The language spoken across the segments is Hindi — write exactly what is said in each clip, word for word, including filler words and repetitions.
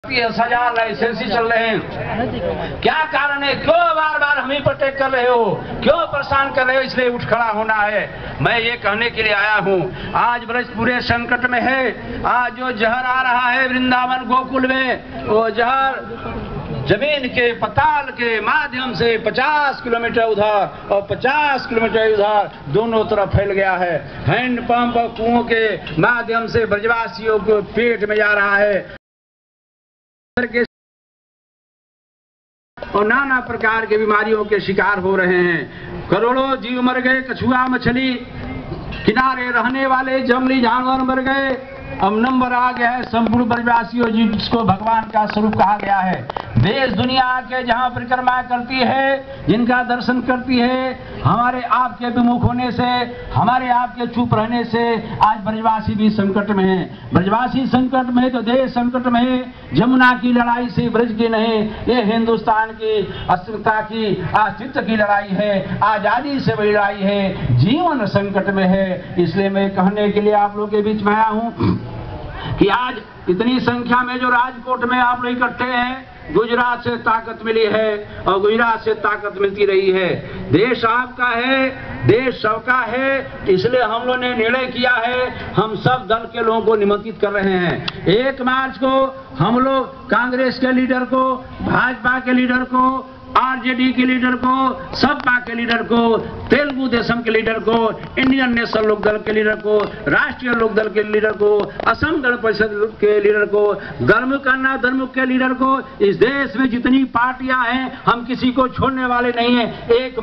तीस हजार लाइसेंस चल रहे हैं। क्या कारण है? क्यों बार बार हम ही पर अटैक कर रहे हो? क्यों परेशान कर रहे हो? इसलिए उठ खड़ा होना है। मैं ये कहने के लिए आया हूँ, आज ब्रज पूरे संकट में है। आज जो जहर आ रहा है वृंदावन गोकुल में, वो जहर जमीन के पताल के माध्यम से पचास किलोमीटर उधर और पचास किलोमीटर उधर दोनों तरफ फैल गया है। हैंडपंप और कुओं के माध्यम से ब्रजवासियों को पेट में जा रहा है और नाना प्रकार के बीमारियों के शिकार हो रहे हैं। करोड़ों जीव मर गए, कछुआ मछली किनारे रहने वाले जंगली जानवर मर गए। अब नंबर आ गया है संपूर्ण ब्रजवासियों जिसको भगवान का स्वरूप कहा गया है। देश दुनिया के जहाँ परिक्रमा करती है, जिनका दर्शन करती है, हमारे आपके विमुख होने से, हमारे आपके चुप रहने से आज ब्रजवासी भी संकट में है। ब्रजवासी संकट में है तो देश संकट में है। जमुना की लड़ाई से ब्रज की नहीं, ये हिंदुस्तान की अस्मिता की अस्तित्व की लड़ाई है, आजादी से बड़ी लड़ाई है, जीवन संकट में है। इसलिए मैं कहने के लिए आप लोगों के बीच में आया हूँ कि आज इतनी संख्या में जो राजकोट में आप लोग इकट्ठे हैं, गुजरात से ताकत मिली है और गुजरात से ताकत मिलती रही है। देश आपका है, देश सबका है, इसलिए हम लोगों ने निर्णय किया है, हम सब दल के लोगों को निमंत्रित कर रहे हैं। एक मार्च को हम लोग कांग्रेस के लीडर को, भाजपा के लीडर को, आरजेडी के लीडर को, सपा के लीडर को, तेलुगु देशम के लीडर को, इंडियन नेशनल लोक दल के लीडर को, राष्ट्रीय लोक दल के लीडर को, असम गण परिषद के लीडर को, गणमुख अन्ना दलमुख के लीडर को, इस देश में जितनी पार्टियां हैं हम किसी को छोड़ने वाले नहीं हैं। एक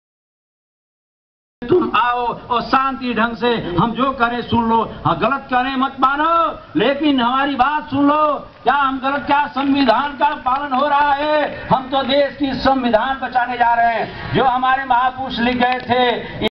तुम आओ और शांति ढंग से हम जो करें सुन लो, हाँ गलत करें मत मानो, लेकिन हमारी बात सुन लो। क्या हम गलत, क्या संविधान का पालन हो रहा है? हम तो देश की संविधान बचाने जा रहे हैं। जो हमारे महापुरुष लिख गए थे